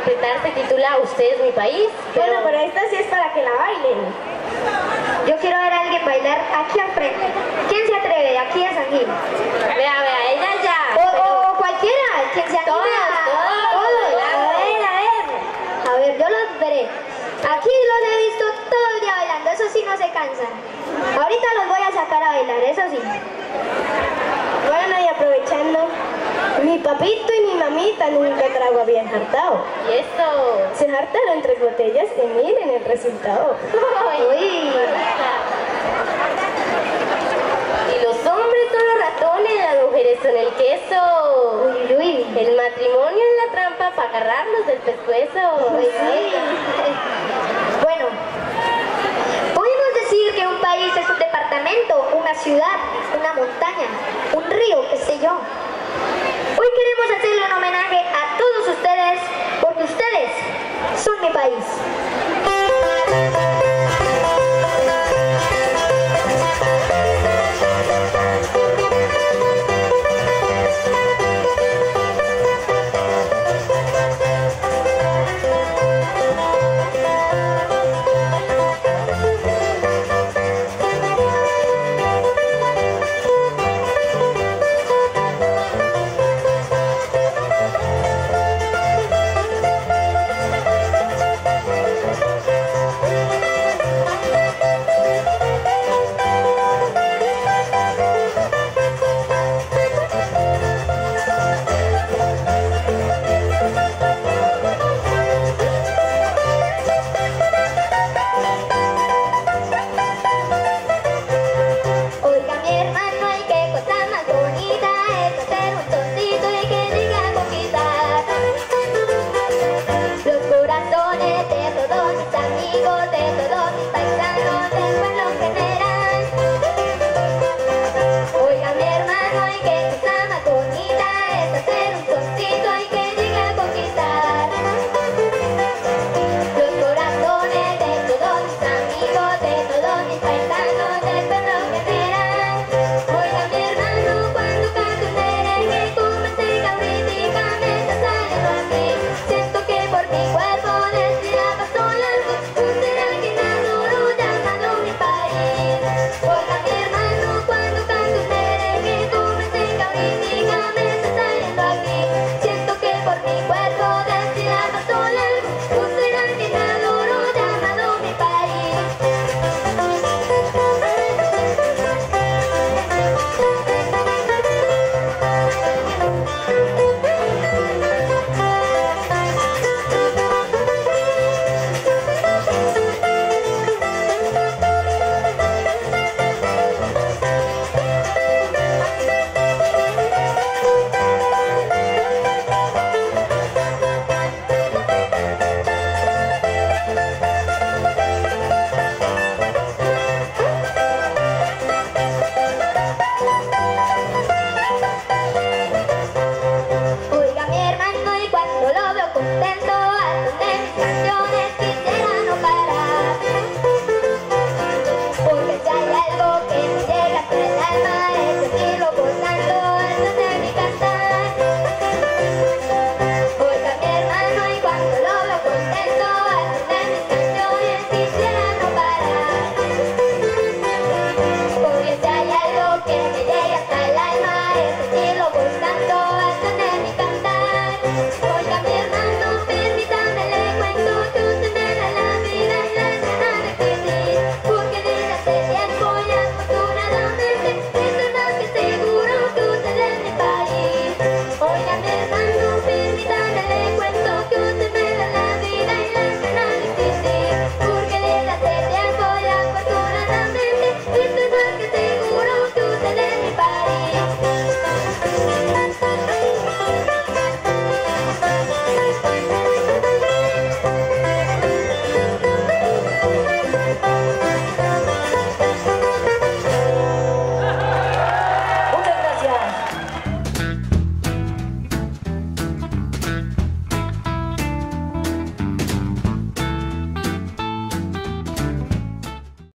interpretar se titula Usted es mi país. Bueno, pero esta sí es para que la bailen. Yo quiero ver a alguien bailar aquí al frente. ¿Quién se atreve? Aquí a San Gil. Vea, ella ya. O cualquiera, quien se anime. Todos. A ver, yo los veré. Aquí los he visto todo el día bailando, eso sí no se cansan. Ahorita los voy a sacar a bailar, eso sí. Bueno, y aprovechando, mi papito y mi mamita nunca trago habían hartado. ¿Y esto? Se hartaron 3 botellas y miren el resultado. Uy. Y los hombres son los ratones, las mujeres son el queso. Uy. El matrimonio es la trampa para agarrarlos del pescuezo. Bueno, podemos decir que un país es un departamento, una ciudad, una montaña, un río, qué sé yo. Hoy queremos hacerle un homenaje a todos ustedes, porque ustedes son mi país. Amigos de todos mis países.